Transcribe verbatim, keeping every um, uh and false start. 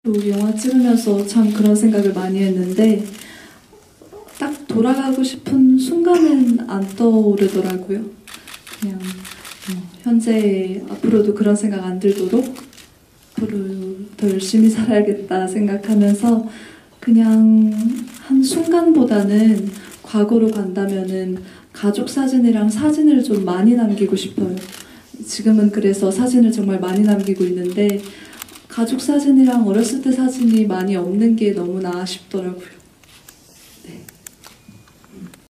또 영화 찍으면서 참 그런 생각을 많이 했는데 딱 돌아가고 싶은 순간은 안 떠오르더라고요. 그냥 어, 현재 앞으로도 그런 생각 안 들도록 앞으로 더 열심히 살아야겠다 생각하면서 그냥 한 순간보다는 과거로 간다면은 가족 사진이랑 사진을 좀 많이 남기고 싶어요. 지금은 그래서 사진을 정말 많이 남기고 있는데 가족 사진이랑 어렸을 때 사진이 많이 없는 게 너무나 아쉽더라고요.